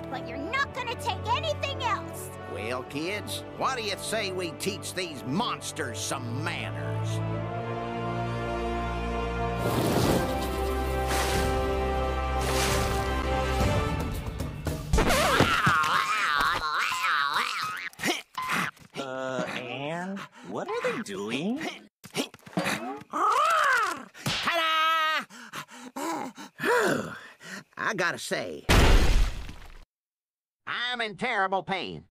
but you're not gonna take anything else. Well, kids, what do you say we teach these monsters some manners? And what are they doing? Ta-da! I gotta say, I'm in terrible pain.